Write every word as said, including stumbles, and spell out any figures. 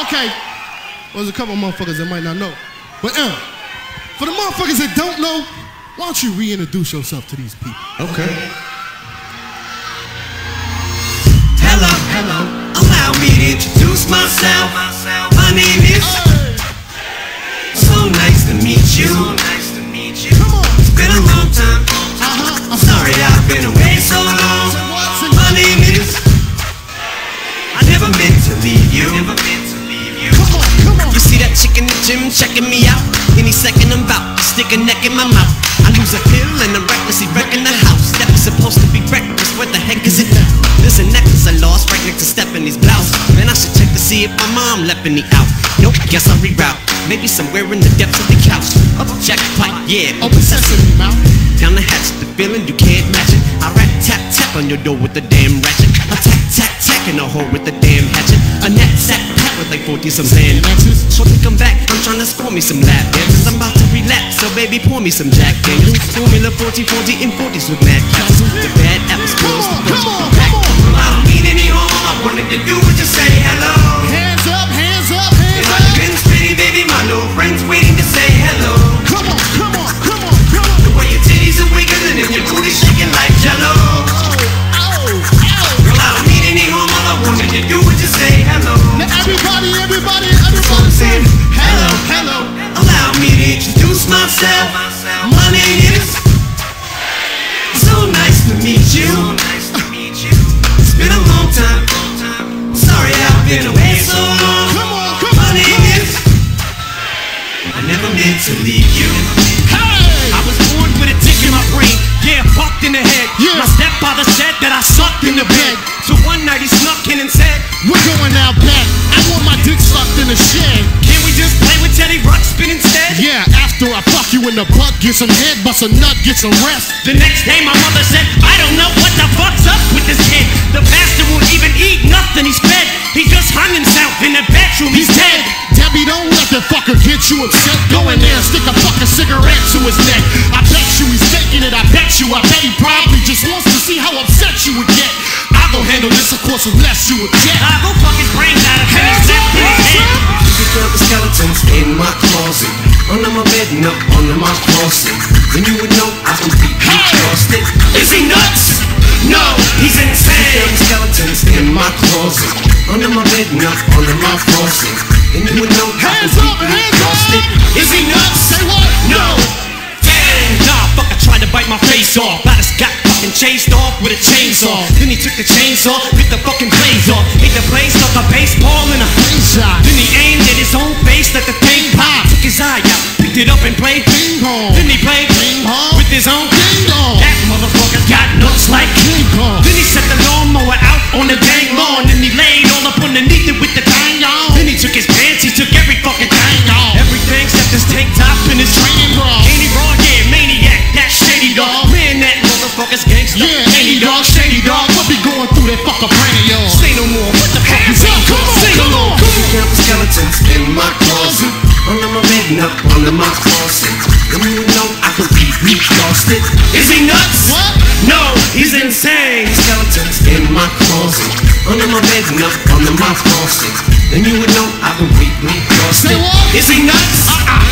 Okay. Well, there's a couple of motherfuckers that might not know. But uh, for the motherfuckers that don't know, why don't you reintroduce yourself to these people? Okay. Hello, hello. Allow me to introduce myself. My name is. So nice to meet you. It's been a long time. I'm sorry I've been away so long. My name is. I never meant to leave you. You see that chick in the gym checking me out? Any second I'm about to stick a neck in my mouth. I lose a pill and I'm recklessly wrecking the house. That was supposed to be reckless, what the heck is it now? There's a necklace I lost right next to Stephanie's blouse. Man, I should check to see if my mom let me out. Nope, guess I'll reroute. Maybe somewhere in the depths of the couch. Up jackpot, yeah, open sesame mouth. Down the hatch, the feeling you can't match it. I rat tap tap on your door with the damn ratchet. I tack tack tack in the hole with the damn hatchet. A net sack pat with like forty some sand matches. So to come back, I'm trying to score me some lap dances. I'm about to relapse, so baby pour me some Jack Daniels. Formula forty forty and forties with mad capsules. The bad apples close the bunch. I don't mean any harm. I wanted to do was just say hello. Hands up, hands up, hands if up. If I've been pretty, baby, my little friend's waiting to say hello. Come on, come on, come on, come on. The way your titties are wiggling and your booty shaking like jello. Oh, oh, oh. Girl, I don't mean any harm. All I wanted to do was just say hello. Now everybody, everybody, everybody say hello, hello. Allow me to introduce myself. My name is. So nice to meet you. It's been a long time. Sorry I've been away so long. Come on, come My on, name come on. is. I never meant to leave you. Hey! I was born with a tick in my brain, yeah, fucked in the head. Yeah. My stepfather said that I sucked in the bed. So one night he snuck in and said, We're going out back. I want my dick sucked in the shed. can we just play with Teddy Ruxpin instead? Yeah, after I fuck you in the butt, get some head, bust a nut, get some rest. The next day my mother said, I don't know what the fuck's up with this kid. The bastard won't even eat nothing he's fed. He just hung himself in the bedroom, he's dead. Debbie, don't let that fucker get you upset. Go in there and stick a fucking cigarette to his neck. I bet you he's taking it, I bet you, I bet he probably just wants to see how upset you would get. I'll go handle this, of course, unless you object. I go fuck his brains out of his head. You can feel the skeletons in my closet. Under my bed and up under my closet. Then you would know I would be exhausted. Is he nuts? No, he's insane. You feel the skeletons in my closet. Under my bed and up under my closet. Then you would know I would Hands up, be hands exhausted. up. Is he nuts? Say what? No. Nah, fucker tried to bite my face off. I just got fucking chased off with a chainsaw. Then he took the chainsaw, bit the fucking blades off. Hit the blades, stuck a baseball in a shot. Then he aimed at his own face, let the thing pop. Took his eye out, picked it up and played Ping pong. Then he played Ping pong. with his own Ding dong. That motherfucker got nuts like King Kong. Then he set the lawnmower out on the dang lawn. Then he laid all up underneath it with the dang on. Then he took his pants, he took every fucking thing off. Everything except his tank top and his Training bra. Ain't he wrong? Yeah, maniac, that shady dog. Man, that motherfucker's gangsta. Yeah, Ain't he dog, shady dog. What be going through that fucking brain of yours? Say no more, what the fuck Hands you up, ain't come on, Sing come along. on. You can feel the skeletons in my closet. Under my bed and up under my closet. Then you would know I could be exhausted. Is he nuts? What? No, he's insane. Skeletons in my closet. Under my bed and up under my closet. Then you would know I could be exhausted. Say what? Is he nuts? Uh-uh.